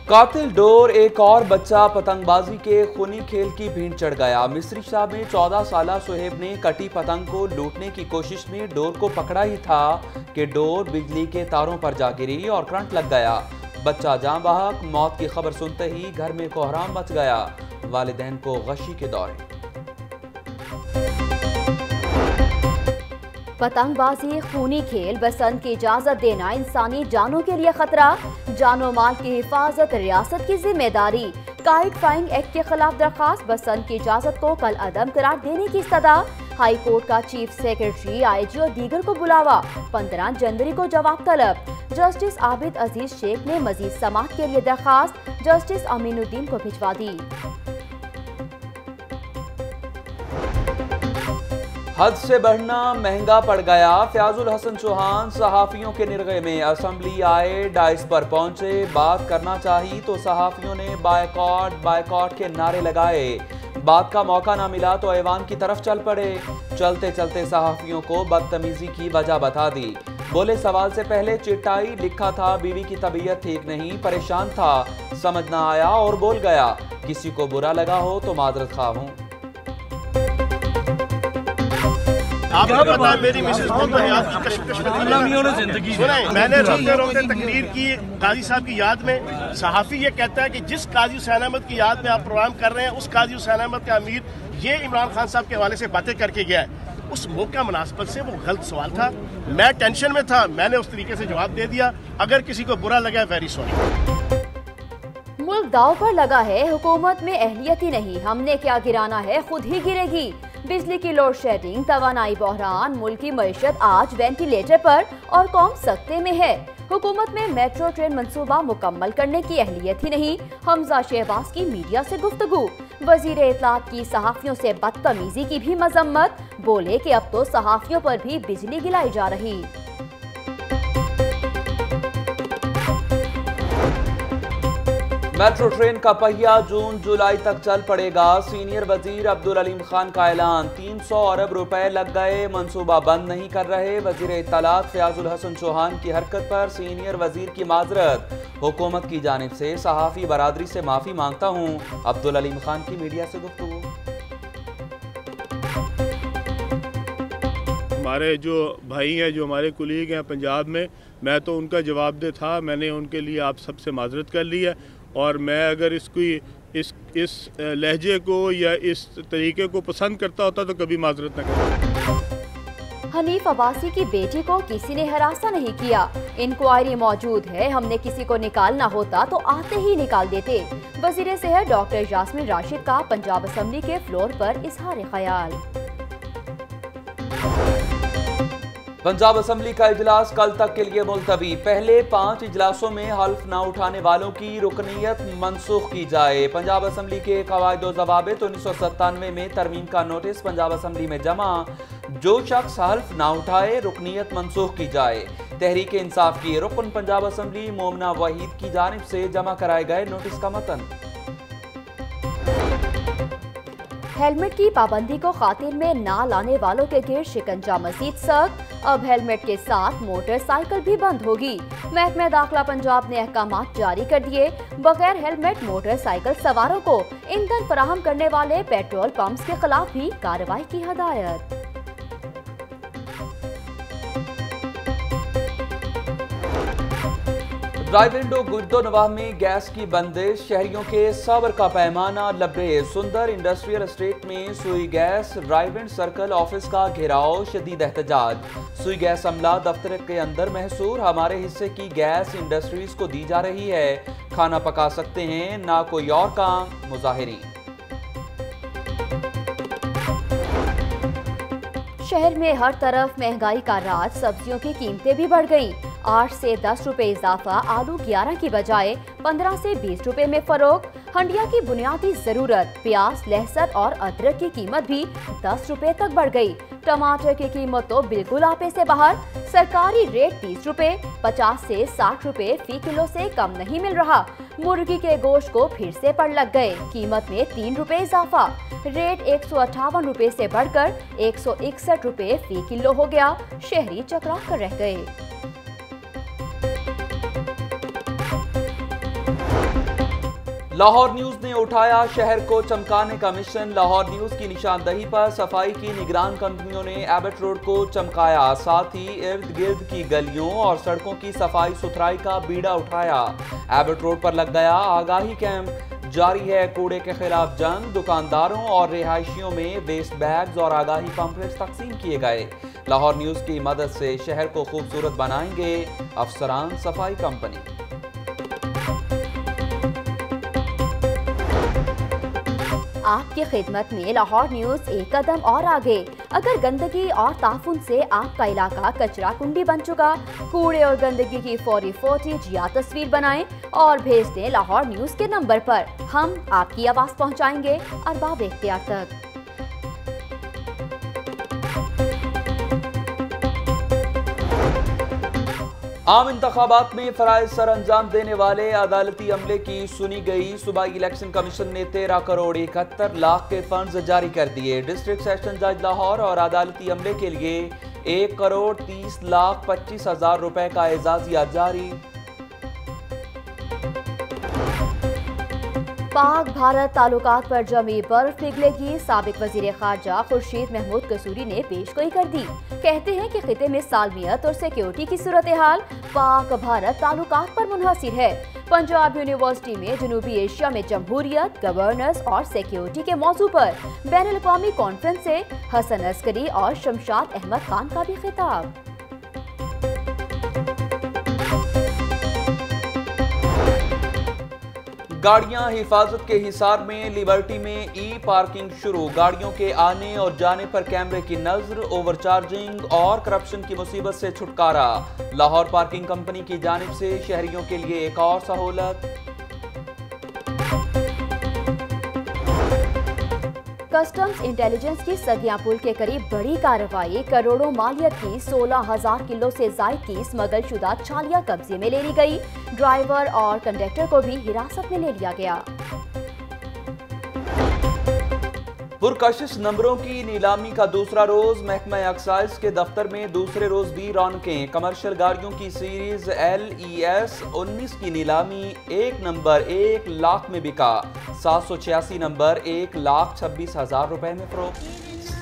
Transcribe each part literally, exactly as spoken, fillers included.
कातिल डोर, एक और बच्चा पतंगबाजी के खूनी खेल की भीड़ चढ़ गया। मिस्री शाह में चौदह साल सुहेब ने कटी पतंग को लूटने की कोशिश में डोर को पकड़ा ही था कि डोर बिजली के तारों पर जा गिरी और करंट लग गया। बच्चा जान बहक। मौत की खबर सुनते ही घर में कोहराम मच गया। वालिदैन को गशी के दौरे। पतंगबाजी खूनी खेल, बसंत की इजाजत देना इंसानी जानों के लिए खतरा, जानो माल की हिफाजत रियासत की जिम्मेदारी। काइट फ्लाइंग एक्ट के खिलाफ दरखास्त, बसंत की इजाजत को कल अदम करार देने की सदा। हाई कोर्ट का चीफ सेक्रेटरी, आई जी और दीगर को बुलावा, पंद्रह जनवरी को जवाब तलब। जस्टिस आबिद अजीज शेख ने मजीद समाअत के लिए दरखास्त जस्टिस अमीनुद्दीन को भिजवा दी। हद से बढ़ना महंगा पड़ गया। फयाजुल हसन चौहान सहाफियों के निर्गए में असेंबली आए, डाइस पर पहुंचे। बात करना चाहिए तो सहाफियों ने बायकॉट बायकॉट के नारे लगाए। बात का मौका ना मिला तो ऐवान की तरफ चल पड़े। चलते चलते सहाफियों को बदतमीजी की वजह बता दी। बोले सवाल से पहले चिट्टाई लिखा था, बीवी की तबीयत ठीक नहीं, परेशान था, समझ ना आया और बोल गया। किसी को बुरा लगा हो तो माजरत खा हूं। आपको पता है मेरी मिसेज बहुत जिंदगी मैंने रोते रोते तकरीर की काजी साहब की याद में। सहाफी ये कहता है कि जिस काजी हुसैन अहमद की याद में आप प्रोग्राम कर रहे हैं, उस काजी हुसैन अहमद का अमीर ये इमरान खान साहब के हवाले से बातें करके गया है। उस मौका मुनासिबत से वो गलत सवाल था, मैं टेंशन में था, मैंने उस तरीके से जवाब दे दिया। अगर किसी को बुरा लगा, वेरी सॉरी। मुल्क दाव पर लगा है, हुकूमत में अहलियत ही नहीं, हमने क्या गिराना है खुद ही गिरेगी। बिजली की लोड शेडिंग, तवानाई बहरान, मुल्क की मईशत आज वेंटिलेटर पर और कौम सख्ते में है। हुकूमत में मेट्रो ट्रेन मंसूबा मुकम्मल करने की अहलियत ही नहीं। हमजा शहबाज की मीडिया से गुफ्तगू। वजीर इत्तलात की सहाफियों से बदतमीजी की भी मजम्मत। बोले कि अब तो सहाफियों पर भी बिजली गिलाई जा रही। मेट्रो ट्रेन का पहिया जून जुलाई तक चल पड़ेगा। सीनियर वजीर अब्दुल अलीम खान का ऐलान, तीन सौ अरब रुपए लग गए, मंसूबा बंद नहीं कर रहे। वजीर इत्तलात फयाजुल हसन चौहान की हरकत पर सीनियर वजीर की माजरत। हुकूमत की जानिब से सहाफी बरादरी से माफी मांगता हूँ। अब्दुल अलीम खान की मीडिया से गुफ्तगू। हमारे जो भाई हैं, जो हमारे कुलीग हैं पंजाब में, मैं तो उनका जवाबदेह था, मैंने उनके लिए आप सबसे माजरत कर ली है। और मैं अगर इसकी इस इस लहजे को या इस तरीके को पसंद करता होता तो कभी माजरत न करता। हनीफ अब्बासी की बेटी को किसी ने हरासा नहीं किया, इंक्वायरी मौजूद है, हमने किसी को निकालना होता तो आते ही निकाल देते। वजीर सेहत डॉक्टर यास्मीन राशिद का पंजाब असेंबली के फ्लोर पर इजहार ख्याल। पंजाब असेंबली का इजलास कल तक के लिए मुलतवी। पहले पांच इजलासों में हल्फ न उठाने वालों की रुकनीयत मनसूख की जाए। पंजाब असेंबली के कवायद व ज़वाबित उन्नीस सौ सत्तानवे में तरमीम का नोटिस पंजाब असेंबली में जमा। जो शख्स हल्फ न उठाए, रुकनीयत मनसूख की जाए। तहरीक इंसाफ की रुकन पंजाब असेंबली मोमना वहीद की जानिब से जमा कराए गए नोटिस का मतन। हेलमेट की पाबंदी को खातिर में ना लाने वालों के गिर शिकंजा मजीद सख्त। अब हेलमेट के साथ मोटरसाइकिल भी बंद होगी। महकमा दाखिला पंजाब ने अहकामात जारी कर दिए। बगैर हेलमेट मोटरसाइकिल सवारों को ईंधन फराहम करने वाले पेट्रोल पंप्स के खिलाफ भी कार्रवाई की हदायत। ड्राई विंडो गुर्दो नवाह में गैस की बंदिश, शहरियों के सब्र का पैमाना लबरेज। सुंदर इंडस्ट्रियल एस्टेट में Sui gas, drive and circle office का घेराव, शदीद एहतजाज। सुई गैस अमला दफ्तर के अंदर महसूर, हमारे हिस्से की गैस इंडस्ट्रीज को दी जा रही है, खाना पका सकते हैं, ना कोई और काम। मुजाहिरीन। शहर में हर तरफ महंगाई का राज, सब्जियों की कीमतें भी बढ़ गईं। आठ से दस रुपए इजाफा, आलू ग्यारह की बजाय पंद्रह से बीस रुपए में फरोख्त। हंडिया की बुनियादी जरूरत प्याज, लहसुन और अदरक की कीमत भी दस रुपए तक बढ़ गई। टमाटर की कीमत तो बिल्कुल आपे से बाहर। सरकारी रेट तीस रुपए, पचास से साठ रुपए फी किलो से कम नहीं मिल रहा। मुर्गी के गोश्त को फिर से पड़ लग गए, कीमत में तीन रुपए इजाफा। रेट एक सौ अट्ठावन रुपए से बढ़कर एक सौ इकसठ रुपए फी किलो हो गया। शहरी चकरा कर रह गए। लाहौर न्यूज ने उठाया शहर को चमकाने का मिशन। लाहौर न्यूज की निशानदही पर सफाई की निगरान कंपनियों ने एबट रोड को चमकाया, साथ ही इर्द गिर्द की गलियों और सड़कों की सफाई सुथराई का बीड़ा उठाया। एबट रोड पर लग गया आगाही कैंप, जारी है कूड़े के खिलाफ जंग। दुकानदारों और रिहायशियों में वेस्ट बैग्स और आगाही पंपलेट्स तकसीम किए गए। लाहौर न्यूज की मदद से शहर को खूबसूरत बनाएंगे अफसरान सफाई कंपनी। आपकी खिदमत में लाहौर न्यूज एक कदम और आगे। अगर गंदगी और ताफुन से आपका इलाका कचरा कुंडी बन चुका, कूड़े और गंदगी की फौरी फुटेज या तस्वीर बनाएं और भेज दें लाहौर न्यूज के नंबर पर। हम आपकी आवाज पहुंचाएंगे अरबाब इख्तियार तक। आम इंतखाबात में फराइज सर अंजाम देने वाले अदालती अमले की सुनी गई। सूबाई इलेक्शन कमीशन ने तेरह करोड़ इकहत्तर लाख के फंड्स जारी कर दिए। डिस्ट्रिक्ट सेशन जज लाहौर और अदालती अमले के लिए एक करोड़ तीस लाख पच्चीस हजार रुपए का एजाजिया जारी। पाक भारत ताल्लुकात पर जमी बर्फ पिघलेगी। साबिक वजीर खारजा खुर्शीद महमूद कसूरी ने पेशगोई कर दी। कहते हैं कि खिते में सालमियत और सिक्योरिटी की सूरत हाल पाक भारत ताल्लुकात पर मुनहसिर है। पंजाब यूनिवर्सिटी में जनूबी एशिया में जमहूरियत, गवर्नेंस और सिक्योरिटी के मौजू पर बैनुल अक़वामी कॉन्फ्रेंस से हसन अस्करी और शमशाद अहमद खान का भी खिताब। गाड़ियां हिफाजत के हिसार में लिबर्टी में ई पार्किंग शुरू। गाड़ियों के आने और जाने पर कैमरे की नजर, ओवरचार्जिंग और करप्शन की मुसीबत से छुटकारा। लाहौर पार्किंग कंपनी की जानिब से शहरियों के लिए एक और सहूलत। कस्टम्स इंटेलिजेंस की सगिया पुल के करीब बड़ी कार्रवाई। करोड़ों मालियत की सोलह हजार किलो से जायद की स्मगल शुदा छालियां कब्जे में ले ली गई। ड्राइवर और कंडक्टर को भी हिरासत में ले लिया गया। पुरकशिश नंबरों की नीलामी का दूसरा रोज। महकमा एक्साइज के दफ्तर में दूसरे रोज भी रौनकें। कमर्शियल गाड़ियों की सीरीज एल ई एस उन्नीस की नीलामी एक नंबर एक लाख में बिका। सात सौ छियासी नंबर एक लाख छब्बीस हजार रुपए में फरोख्त।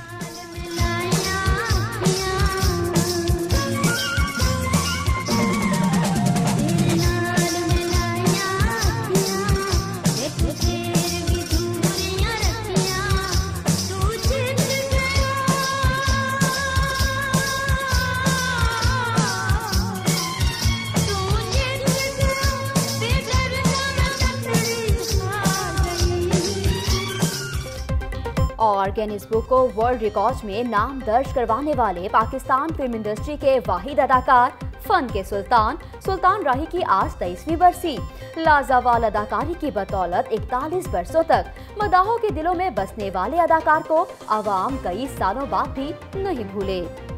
और गिनीज बुक को वर्ल्ड रिकॉर्ड में नाम दर्ज करवाने वाले पाकिस्तान फिल्म इंडस्ट्री के वाहिद अदाकार, फन के सुल्तान सुल्तान राही की आज तेईसवीं बरसी। लाजवाल अदाकारी की बदौलत इकतालीस बरसों तक मदाहों के दिलों में बसने वाले अदाकार को अवाम कई सालों बाद भी नहीं भूले।